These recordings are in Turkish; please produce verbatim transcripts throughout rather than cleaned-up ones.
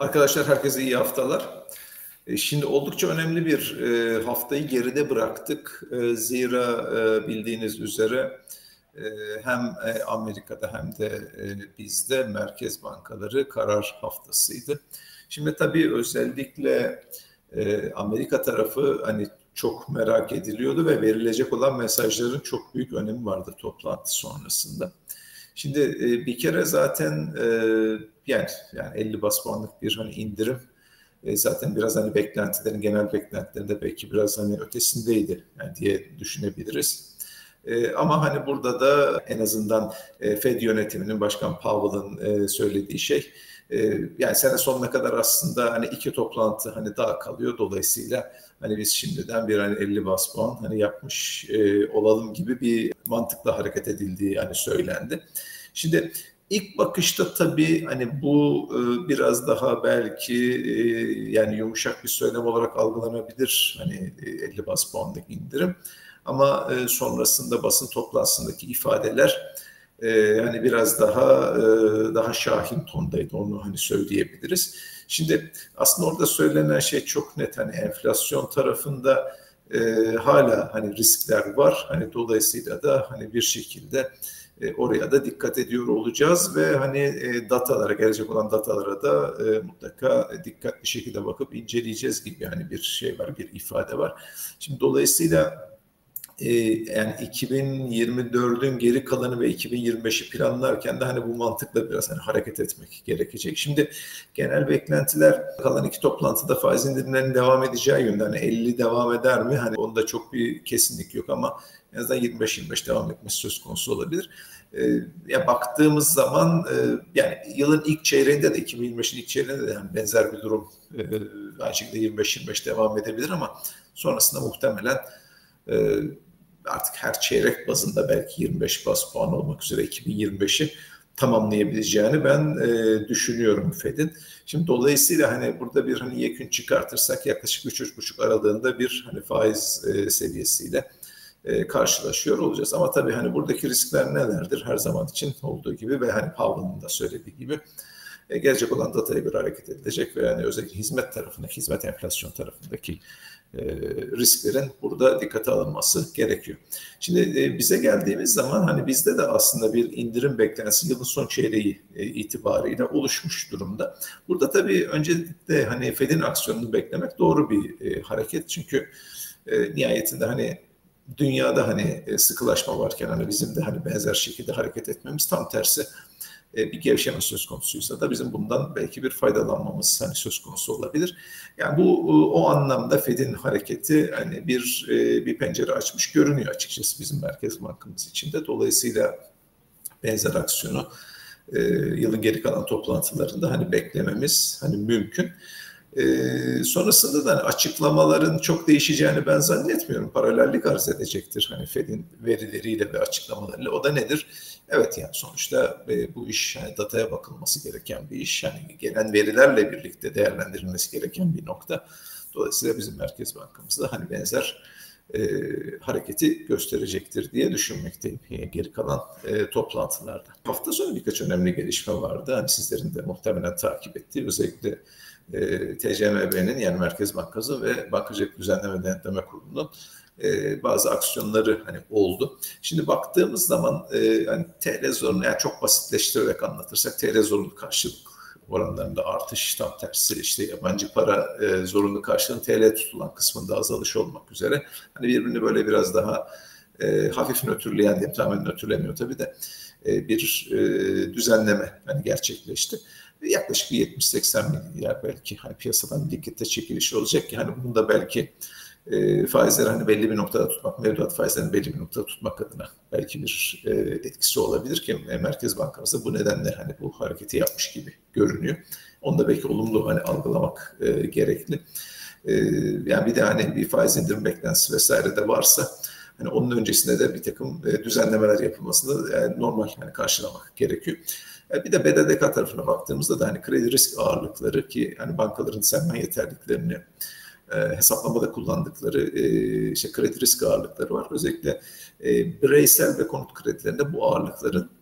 Arkadaşlar herkese iyi haftalar. E, Şimdi oldukça önemli bir e, haftayı geride bıraktık. E, Zira e, bildiğiniz üzere e, hem e, Amerika'da hem de e, bizde merkez bankaları karar haftasıydı. Şimdi tabii özellikle e, Amerika tarafı hani çok merak ediliyordu ve verilecek olan mesajların çok büyük önemi vardı toplantı sonrasında. Şimdi e, bir kere zaten e, yani yani elli bas puanlık bir hani indirim e, zaten biraz hani beklentilerin genel beklentilerinde belki biraz hani ötesindeydi yani diye düşünebiliriz. E, ama hani burada da en azından e, Fed yönetiminin Başkan Powell'ın e, söylediği şey e, yani sene sonuna kadar aslında hani iki toplantı hani daha kalıyor. Dolayısıyla hani biz şimdiden bir hani elli bas puan hani yapmış e, olalım gibi bir mantıkla hareket edildiği yani söylendi. Şimdi ilk bakışta tabii hani bu e, biraz daha belki e, yani yumuşak bir söylem olarak algılanabilir hani e, elli bas puanlık indirim. Ama e, sonrasında basın toplantısındaki ifadeler e, hani biraz daha e, daha şahin tondaydı, onu hani söyleyebiliriz. Şimdi aslında orada söylenen şey çok net, hani enflasyon tarafında e, hala hani riskler var. Hani dolayısıyla da hani bir şekilde e, oraya da dikkat ediyor olacağız ve hani e, datalara, gelecek olan datalara da e, mutlaka dikkatli şekilde bakıp inceleyeceğiz gibi yani bir şey var, bir ifade var. Şimdi dolayısıyla e, yani iki bin yirmi dördün geri kalanı ve iki bin yirmi beşi planlarken de hani bu mantıkla biraz hani hareket etmek gerekecek. Şimdi genel beklentiler kalan iki toplantıda faiz indirimlerinin devam edeceği yönde. Hani elli devam eder mi? Hani onda çok bir kesinlik yok ama en azından yirmi beş yirmi beş devam etmesi söz konusu olabilir. E, ya baktığımız zaman e, yani yılın ilk çeyreğinde de iki bin yirmi beşin ilk çeyreğinde de yani benzer bir durum e, aynı şekilde yirmi beş yirmi beş devam edebilir ama sonrasında muhtemelen e, artık her çeyrek bazında belki yirmi beş bas puan olmak üzere iki bin yirmi beşi tamamlayabileceğini ben e, düşünüyorum Fed'in. Şimdi dolayısıyla hani burada bir hani yekün çıkartırsak yaklaşık üç üç buçuk aralığında bir hani faiz e, seviyesiyle e, karşılaşıyor olacağız. Ama tabii hani buradaki riskler nelerdir? Her zaman için olduğu gibi ve hani Powell'ın da söylediği gibi e, gelecek olan dataya göre hareket edilecek ve yani özellikle hizmet tarafındaki, hizmet enflasyon tarafındaki e, risklerin burada dikkate alınması gerekiyor. Şimdi e, bize geldiğimiz zaman hani bizde de aslında bir indirim beklentisi yılın son çeyreği e, itibariyle oluşmuş durumda. Burada tabii öncelikle hani Fed'in aksiyonunu beklemek doğru bir e, hareket. Çünkü e, nihayetinde hani dünyada hani e, sıkılaşma varken hani bizim de hani benzer şekilde hareket etmemiz, tam tersi bir gevşeme söz konusuysa da bizim bundan belki bir faydalanmamız hani söz konusu olabilir. Yani bu o anlamda Fed'in hareketi hani bir bir pencere açmış görünüyor açıkçası bizim Merkez Bankamız için de. Dolayısıyla benzer aksiyonu yılın geri kalan toplantılarında hani beklememiz hani mümkün. Ee, sonrasında da açıklamaların çok değişeceğini ben zannetmiyorum. Paralellik arz edecektir hani Fed'in verileriyle ve açıklamalarıyla. O da nedir? Evet, yani sonuçta e, bu iş yani dataya bakılması gereken bir iş. Yani gelen verilerle birlikte değerlendirilmesi gereken bir nokta. Dolayısıyla bizim Merkez Bankamız da hani benzer e, hareketi gösterecektir diye düşünmekteyim geri kalan e, toplantılarda. Hafta sonu birkaç önemli gelişme vardı. Hani sizlerin de muhtemelen takip ettiği, özellikle e, T C M B'nin yani Merkez Bankası ve Bankacılık Düzenleme Denetleme Kurulu'nun e, bazı aksiyonları hani oldu. Şimdi baktığımız zaman e, hani T L zorunlu, yani çok basitleştirerek anlatırsak T L zorunlu karşılık oranlarında artış, tam tersi işte yabancı para e, zorunlu karşılığın T L tutulan kısmında azalış olmak üzere hani birbirini böyle biraz daha e, hafif nötrleyen, diye tamamen nötrlemiyor tabii de e, bir e, düzenleme hani gerçekleşti. Yaklaşık bir yetmiş seksen milyar belki hani piyasadan likidite çekilişi olacak ki hani bunu da belki e, faizleri hani belli bir noktada tutmak, mevduat faizlerini belli bir noktada tutmak adına belki bir e, etkisi olabilir ki e, Merkez Bankamız da bu nedenle hani bu hareketi yapmış gibi görünüyor. Onu da belki olumlu hani algılamak e, gerekli. E, yani bir de hani bir faiz indirim beklentisi vesaire de varsa hani onun öncesinde de bir takım e, düzenlemeler yapılmasını yani normal hani karşılamak gerekiyor. Bir de B D D K tarafına baktığımızda da hani kredi risk ağırlıkları, ki hani bankaların sermaye yeterliliklerini e, hesaplamada kullandıkları e, işte kredi risk ağırlıkları var. Özellikle e, bireysel ve konut kredilerinde bu ağırlıkların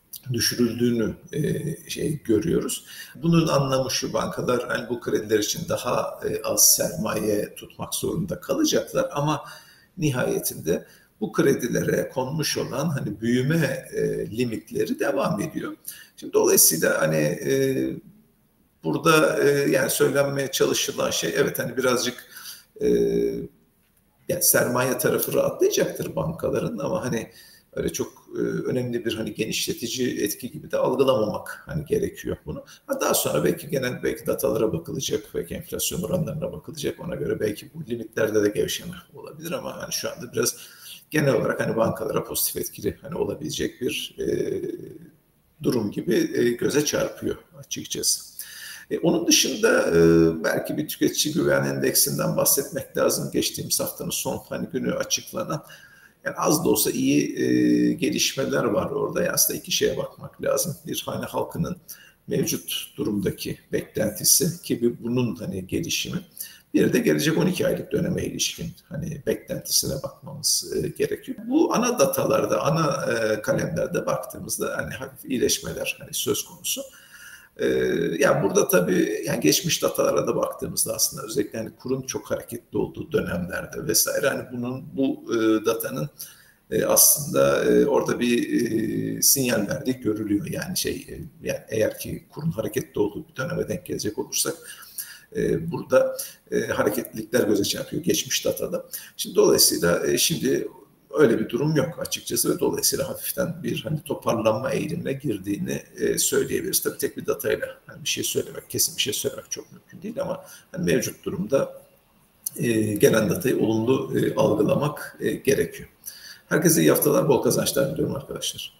düşürüldüğünü e, şey görüyoruz. Bunun anlamı şu: bankalar hani bu krediler için daha e, az sermaye tutmak zorunda kalacaklar ama nihayetinde bu kredilere konmuş olan hani büyüme e, limitleri devam ediyor. Şimdi dolayısıyla hani e, burada e, yani söylenmeye çalışılan şey, evet hani birazcık e, yani sermaye tarafı rahatlayacaktır bankaların ama hani öyle çok e, önemli bir hani genişletici etki gibi de algılamamak hani gerekiyor bunu. Ha, daha sonra belki genel belki datalara bakılacak, belki enflasyon oranlarına bakılacak. Ona göre belki bu limitlerde de gevşeme olabilir ama hani şu anda biraz genel olarak hani bankalara pozitif etkili hani olabilecek bir e, durum gibi e, göze çarpıyor açıkçası. E, onun dışında e, belki bir tüketici güven endeksinden bahsetmek lazım. Geçtiğimiz haftanın son hani günü açıklanan, yani az da olsa iyi e, gelişmeler var orada. Yani aslında iki şeye bakmak lazım. Bir, hani halkının mevcut durumdaki beklentisi ki bunun hani gelişimi. Bir de gelecek on iki aylık döneme ilişkin hani beklentisine bakmamız e, gerekiyor. Bu ana datalarda, ana e, kalemlerde baktığımızda hani hafif iyileşmeler hani söz konusu. Ee, yani burada tabii yani geçmiş datalara da baktığımızda aslında özellikle hani kurun çok hareketli olduğu dönemlerde vesaire hani bunun bu e, datanın e, aslında e, orada bir e, sinyal verdiği görülüyor. Yani şey e, yani eğer ki kurun hareketli olduğu bir döneme denk gelecek olursak e, burada e, hareketlilikler göze çarpıyor geçmiş datada. Şimdi dolayısıyla e, şimdi öyle bir durum yok açıkçası ve dolayısıyla hafiften bir hani toparlanma eğilimine girdiğini e, söyleyebiliriz. Tabii tek bir datayla hani bir şey söylemek, kesin bir şey söylemek çok mümkün değil ama hani mevcut durumda e, gelen datayı olumlu e, algılamak e, gerekiyor. Herkese iyi haftalar, bol kazançlar diliyorum arkadaşlar.